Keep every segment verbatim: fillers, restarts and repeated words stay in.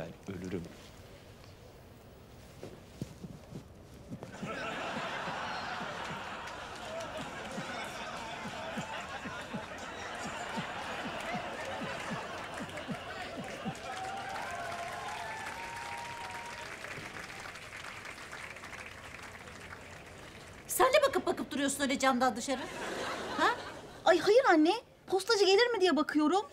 ben, ölürüm. Sen de bakıp bakıp duruyorsun öyle camdan dışarı. Ha? Ay hayır anne. Postacı gelir mi diye bakıyorum.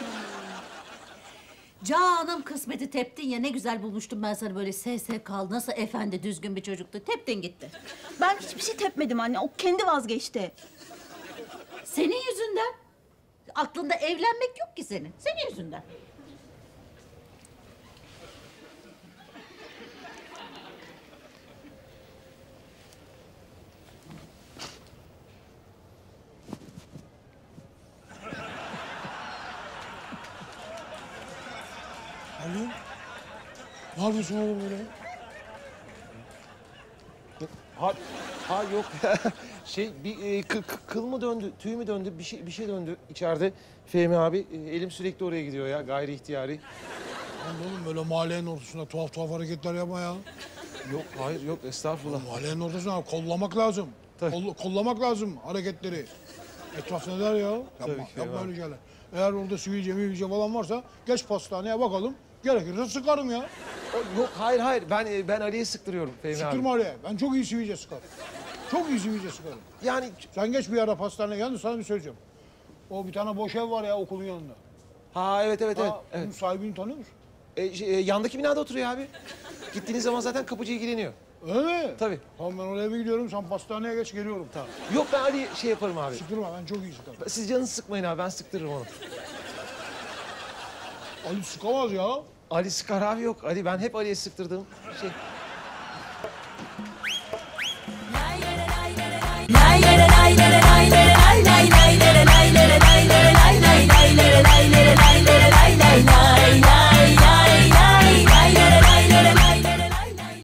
Canım kısmeti teptin ya, ne güzel bulmuştum ben sana böyle S S kal, nasıl efendi düzgün bir çocuktu. Teptin gitti. Ben hiçbir şey tepmedim anne. O kendi vazgeçti. Senin yüzünden. Aklında evlenmek yok ki senin. Senin yüzünden. Alo? Ne yapıyorsun oğlum böyle? Ha, ha yok. şey bir e, kı- kı- kıl mı döndü, tüy mü döndü, bir şey bir şey döndü içeride. Fehmi abi, e, elim sürekli oraya gidiyor ya, gayri ihtiyari. Lan oğlum böyle mahallenin ortasında tuhaf tuhaf hareketler yapma ya. Yok, hayır yok, estağfurullah. Mahallenin ortasında kollamak lazım. Tabii. Koll- kollamak lazım hareketleri. Etraf ne der ya? Yapma, Tabii ki, yapma eyvallah. öyle şeyler. Eğer orada sivilce mivilce falan varsa geç pastaneye bakalım. Gerekirse sıkarım ya. O, yok, hayır hayır, ben e, ben Ali'ye sıktırıyorum Fehmi abi. Sıkırma oraya. Ben çok iyi sivilce sıkarım. Çok iyi sivilce sıkarım. Yani Sen geç bir ara pastaneye. Yalnız sana bir söyleyeceğim. O bir tane boş ev var ya okulun yanında. ha evet evet evet. Ha, evet. Onun sahibini tanıyor musun? E, şey, e, yandaki binada oturuyor abi. Gittiğiniz zaman zaten kapıcı ilgileniyor. Öyle mi? Tabii. Tamam ben oraya bir gidiyorum. Sen pastaneye geç geliyorum. Tamam. Yok, ben Ali şey yaparım abi. Sıkırma ben çok iyi sıkarım. Siz canınızı sıkmayın abi, ben sıktırırım onu. Ali sıkamaz ya. Ali sıkar abi, yok. Ali, ben hep Ali'ye sıktırdığım şey. Lay lay